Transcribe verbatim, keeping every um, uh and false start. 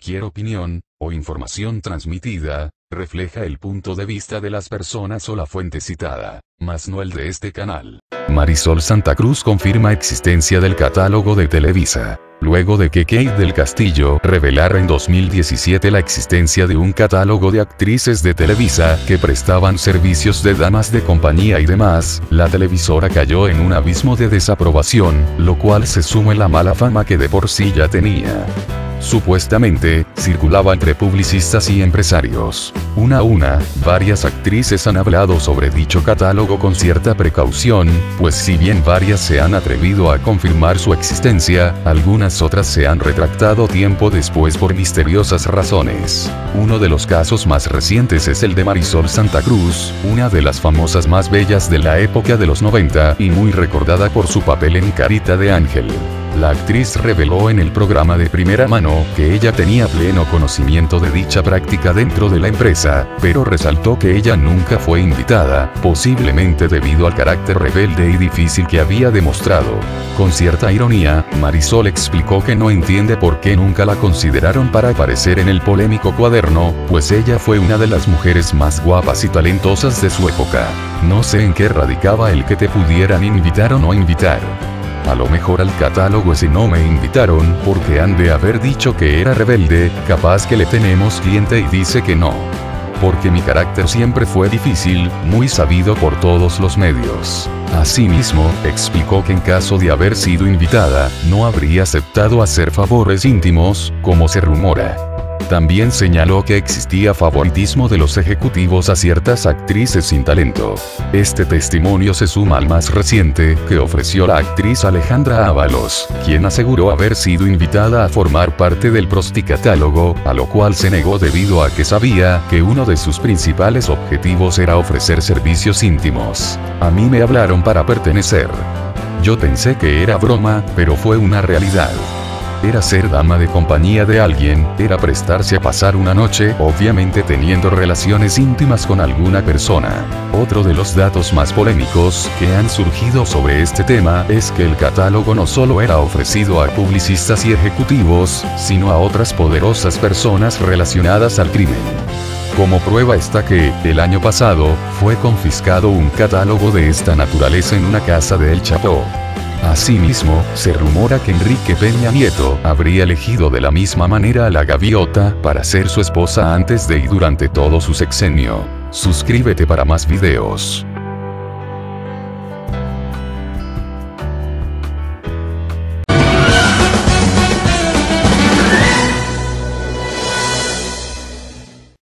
cualquier opinión, o información transmitida, refleja el punto de vista de las personas o la fuente citada, mas no el de este canal. Marisol Santa Cruz confirma existencia del catálogo de Televisa. Luego de que Kate del Castillo revelara en dos mil diecisiete la existencia de un catálogo de actrices de Televisa que prestaban servicios de damas de compañía y demás, la televisora cayó en un abismo de desaprobación, lo cual se suma a la mala fama que de por sí ya tenía. Supuestamente, circulaba entre publicistas y empresarios. Una a una, varias actrices han hablado sobre dicho catálogo con cierta precaución, pues si bien varias se han atrevido a confirmar su existencia, algunas otras se han retractado tiempo después por misteriosas razones. Uno de los casos más recientes es el de Marisol Santa Cruz, una de las famosas más bellas de la época de los noventa y muy recordada por su papel en Carita de Ángel. La actriz reveló en el programa de Primera Mano que ella tenía pleno conocimiento de dicha práctica dentro de la empresa, pero resaltó que ella nunca fue invitada, posiblemente debido al carácter rebelde y difícil que había demostrado. Con cierta ironía, Marisol explicó que no entiende por qué nunca la consideraron para aparecer en el polémico cuaderno, pues ella fue una de las mujeres más guapas y talentosas de su época. No sé en qué radicaba el que te pudieran invitar o no invitar. A lo mejor al catálogo ese no me invitaron porque han de haber dicho que era rebelde, capaz que le tenemos cliente y dice que no. Porque mi carácter siempre fue difícil, muy sabido por todos los medios. Asimismo, explicó que en caso de haber sido invitada, no habría aceptado hacer favores íntimos, como se rumora. También señaló que existía favoritismo de los ejecutivos a ciertas actrices sin talento. Este testimonio se suma al más reciente, que ofreció la actriz Alejandra Ábalos, quien aseguró haber sido invitada a formar parte del prosticatálogo, a lo cual se negó debido a que sabía que uno de sus principales objetivos era ofrecer servicios íntimos. A mí me hablaron para pertenecer. Yo pensé que era broma, pero fue una realidad. Era ser dama de compañía de alguien, era prestarse a pasar una noche, obviamente teniendo relaciones íntimas con alguna persona. Otro de los datos más polémicos que han surgido sobre este tema es que el catálogo no solo era ofrecido a publicistas y ejecutivos, sino a otras poderosas personas relacionadas al crimen. Como prueba está que, el año pasado, fue confiscado un catálogo de esta naturaleza en una casa de El Chapo. Asimismo, se rumora que Enrique Peña Nieto habría elegido de la misma manera a la gaviota para ser su esposa antes de y durante todo su sexenio. Suscríbete para más videos.